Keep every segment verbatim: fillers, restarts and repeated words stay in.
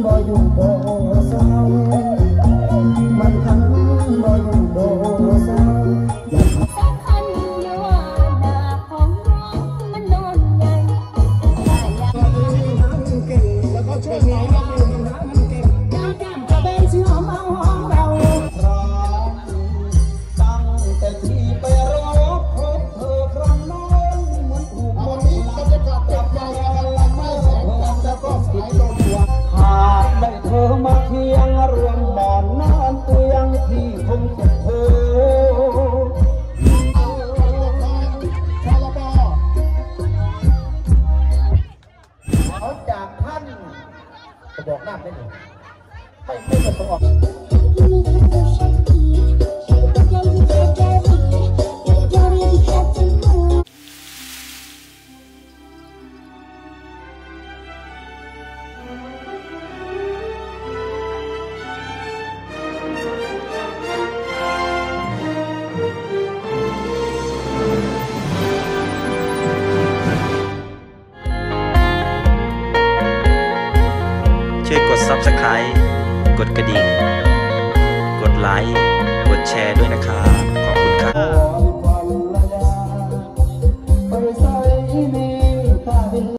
บ่อยู่บ่เศร้ามันทั้งบ่อยู่บ่เศร้าอยากสำคัญอยู่ว่าดาของน้องมันนอนใหญ่ถ้าอยากน้ำเก่งแล้วก็ช่วยเราน้ำเก่งน้ำแก้มกระเบนสีหอมเอาหอมเราพร้อมตั้งแต่ที่ไปรอพบเธอครั้งน้องเหมือนถูกคนนี้บรรยากาศแบบยาวๆไม่แสงจันทร์แล้วก็สายลมหากได้เธอมาเคียงรวมหมอนนอนเตียงที่คงสุขโธเขาจากท่านจะบอกหน้าได้เลยไม่ไม่ประสงค์ช่วยกด ซับสไครบ์ กดกระดิ่ง กดไลค์ กดแชร์ด้วยนะครับ ขอบคุณครับ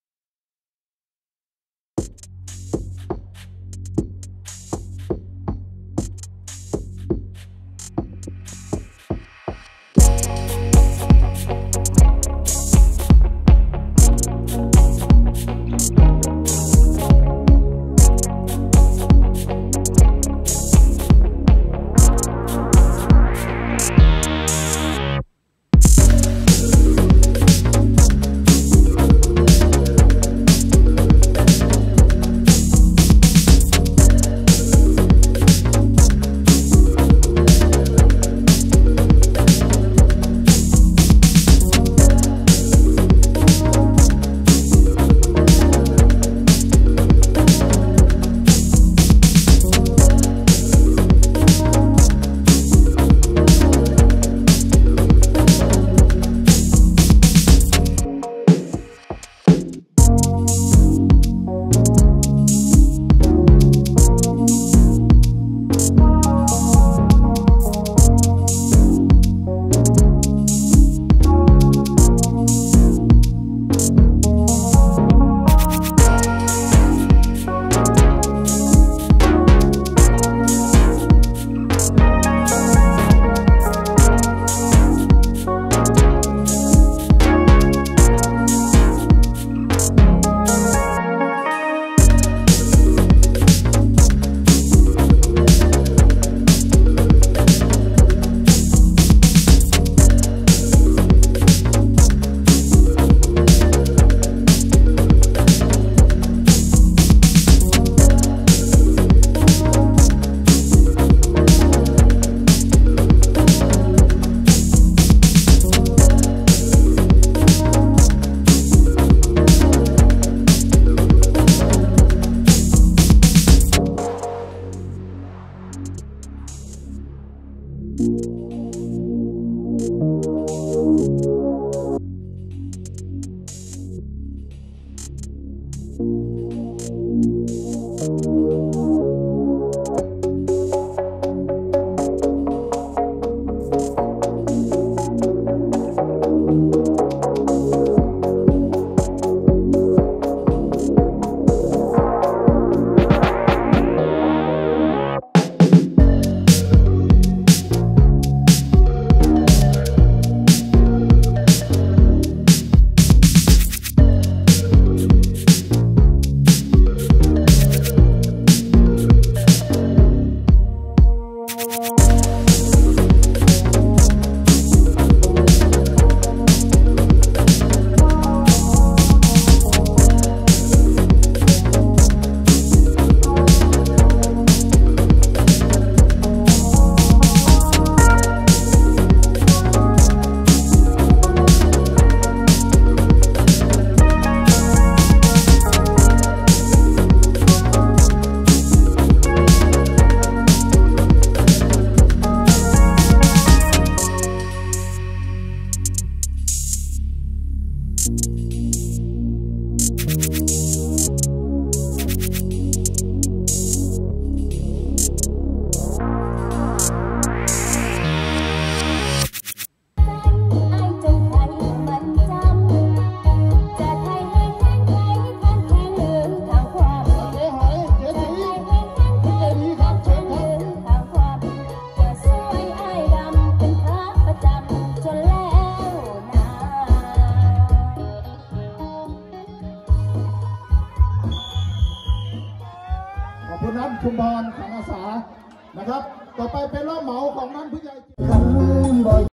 คุณนัทชุมพรขันอาสานะครับต่อไปเป็นรอบเหมาของท่านผู้ใหญ่คำบ่อย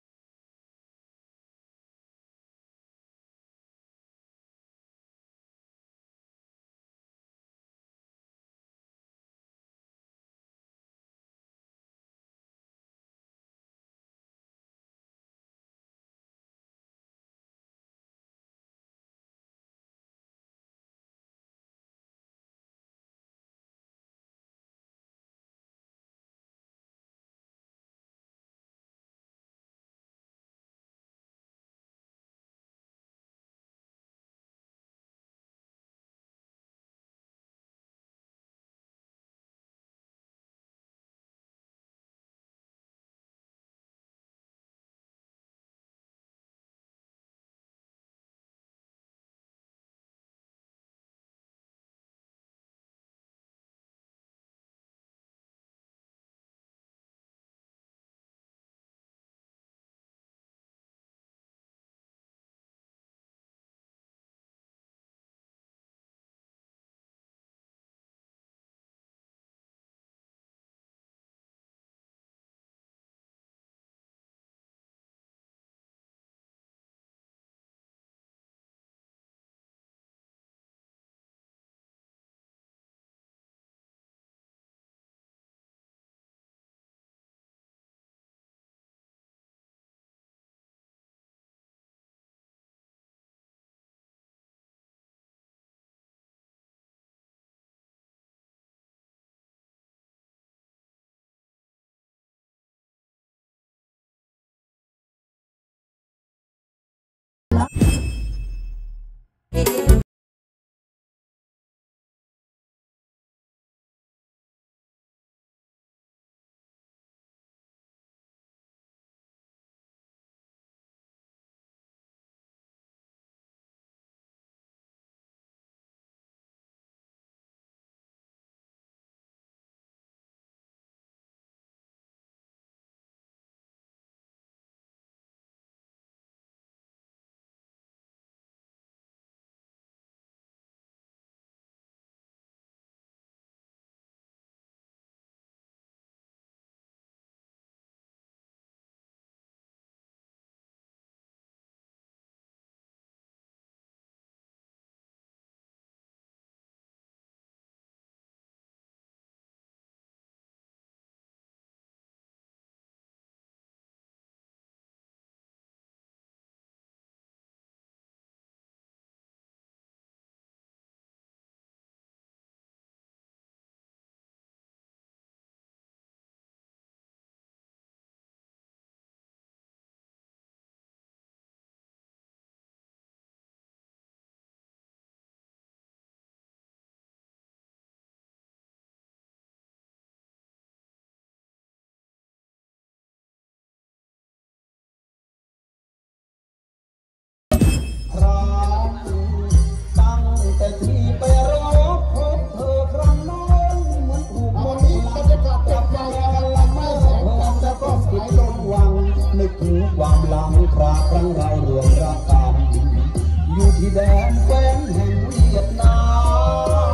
ความหลังคราครั้งเราเรื่องรักกันอยู่ที่แดนแคว้นแห่งเวียดนาม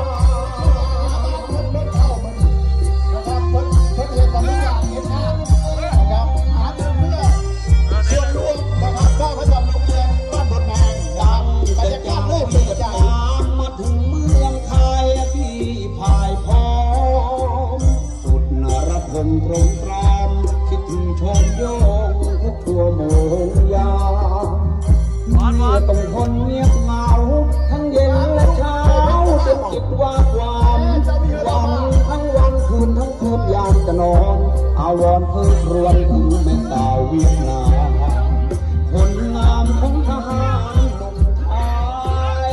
นะครับเพื่อนเพื่อนเรียนวันนี้อย่างนี้นะครับหาเงินเพื่อส่วนรวมนะครับได้พระจันทร์โรงเรียนบ้านบนแมงดังบรรยากาศเริ่มเปลี่ยนใจมาถึงเมืองไทยที่พายพร้อมสุดนรพงศ์กรมกรามคิดถึงชมโยงทุกตัวโมงยามเมื่อต้องทนเงียบเหงาทั้งเย็นและเช้าจนจิตว่าความวันทั้งวันคืนทั้งคืนยามจะนอนอาวรณ์เพิ่งรวนถึงแม่สาวเวียดนามคนงามของทหารหนุ่มไทย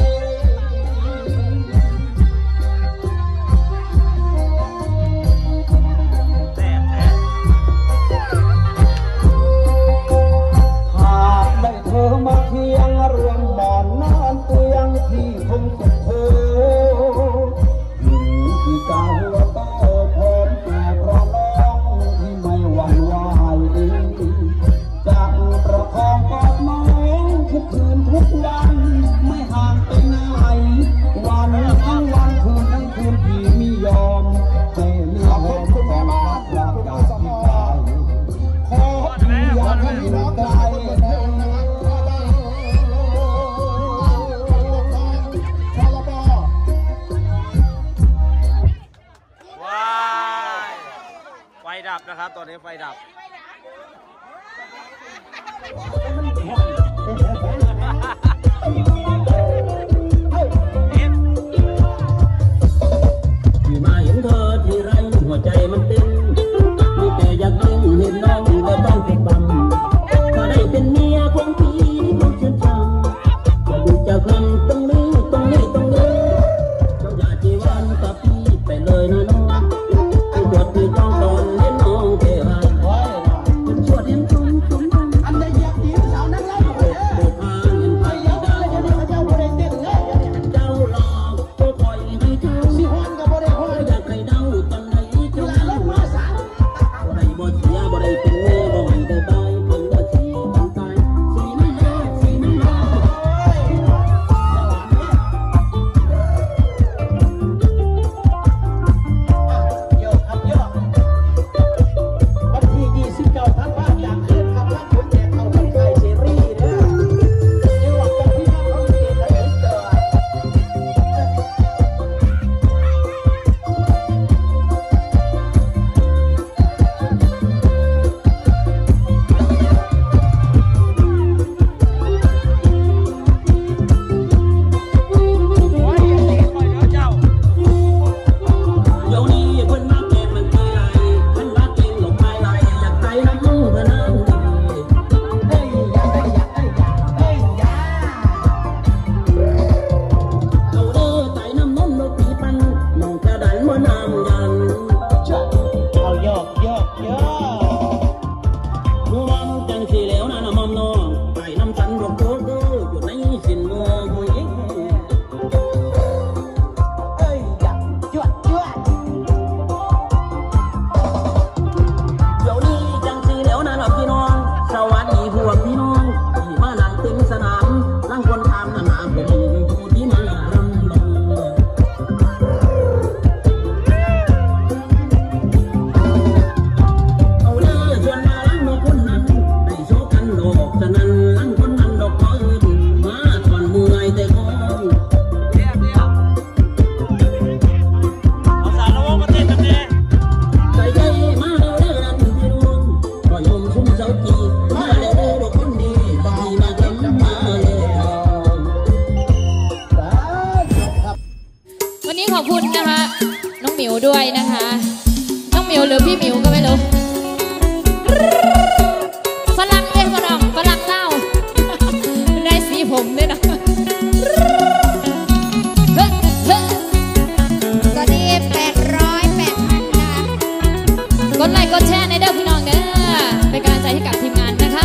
หากได้เธอมาเคียงรวมหมอนนอนเตียงที่คงสุขโธหญิงที่กาหัวโตพร้อมแก่พร้อมน้องที่ไม่หวั่นไหวใจนะครับ ตอนนี้ไฟดับที่มาเห็นเธอที่ไรหัวใจมันเต้นมีแต่อยากเล่นเห็นน้องแล้วต้องเป็นบังถ้าได้เป็นเมียของพี่ต้องชื่นชมจะดูจะคำตรงนี้ตรงนี้ตรงนี้เจ้าอย่าจีวันกับพี่ไปเลยนะน้องที่บทที่ต้องตอนเล่นน้องเท่ไรเป็นชวดเห็นตรงตรงกันอันใดอยากดีสาวนั้นแล้วโอ้โหเงินไปเยอะเลยเดี๋ยวนี้เขาเจ้าบริเต้นเลยเจ้าหลอกก็คอยให้เจ้าสิฮอนกับบริฮอนอยากให้เดาตอนไหนเจ้าลงมาสาบ่ได้บ่เสียบ่ได้เป็นเมียบ่ให้ได้ตายเป็นบ่สีกันตายสีมันเลิศสีมันเลิศโยกครับโยกวันที่ยี่สิบเก้าธันวาคมจากคืนครับท่านผมแจกเขาคนไทยเสรีเด้อจังหวัดจันทบุรีครับเขาเกณฑ์และเอิ้นเด้อ เดี๋ยวนี้เพิ่นมาเก่งมันทีไรเพิ่นมาเก่งหลงไปไหลอยากไปน้ำมูกเพิ่นนั่งเฮ้ยอยากได้อยากได้อยากเฮ้ยอยากเอาเด้อไต่น้ำนมนกปีปันน้องกระดันบ่น้ำยันเอาโยกโยกโยกรวมจังสีแล้วนะน้ำมอมน้องไต่น้ำสันรวมโตโตอยู่ในสินโมผู้หญิงเอ้ยอยากจวดจวด เดี๋ยวนี้จังสีแล้วนะล่ะพี่น้องสวัสดีพวกพี่น้องที่มานั่งเต็มสนามนั่งคนทำนานาผมผู้ที่มารำลงเอาเด้อชวนมาลังนกคนนั้นได้โชว์กันดอกฉะนั้นลังคนนั้นดอกก็อื่นมาตอนเมื่อยแต่ของเอาสารละวงมาเต้นกันเนี่ยใจใจมาแล้วเด้อนั่นพี่น้องก็ยมชุ่มเจ้าจีมาแล้วเด้อดอกคนดีที่มาจำมาแล้ววันนี้ขอบคุณนะคะน้องหมิวด้วยนะคะ น้องหมิวหรือพี่หมิวก็ไม่รู้ฝรั่งเอ้ยฝรั่งฝรั่งเล่าได้สีผมด้วยนะเฮ้เฮ้ตอนนี้แปดร้อยแปดพันนะคะกดไลค์กดแชร์ในเด้อพี่น้องเด้อเป็นกำลังใจให้กับทีมงานนะคะ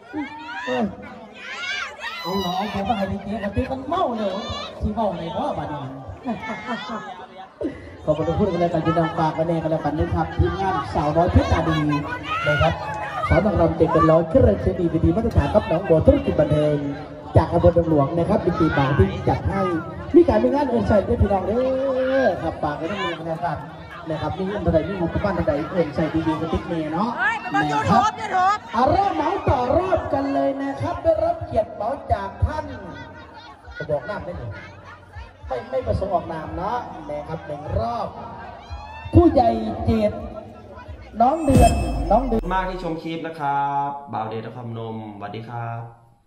เออเอาหลอกผมว่าให้ดีๆกันที่มันเมาเลยที่เมาในบ่อบ้านนี้ขอบคุณทุกคนกันเลยกันที่นำฝากกันเองกันแล้วกันนะครับทีมงานสาวน้อยเพชรตาดีนะครับสาวนักรำเด็กกันร้อยขึ้นเรือเชนีวิธีมาตรฐานกับน้องโบธุรกิจบันเทิงจากอำเภอดงหลวงนะครับเป็นปีบางที่จัดให้มีการมีงานเอ็นไซด์ด้วยพี่น้องเด้อครับฝากกันทั้งเมืองนะครับนะครับมีอันใดมีหมู่บ้านอันใดเอ็นไซด์ดีๆกับติ๊กเมย์เนาะนะครับเอาเริ่มเหมาต่อรอบกันเลยนะครับได้รับเกียรติเหมาจากท่านจะบอกน้ำได้เลยไม่ไม่ประสงค์ออกนามเนาะนะครับหนึ่งรอบผู้ใหญ่เจตน้องเดือนน้องเดือนมากที่ชมคลิปนะครับบ่าวเดชนครพนมสวัสดีครับ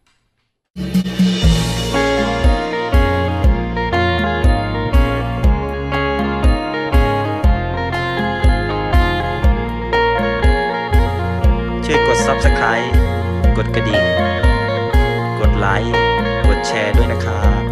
ช่วยกด ซับสไครบ์ กดกระดิ่งกดไลค์กดแชร์ด้วยนะครับ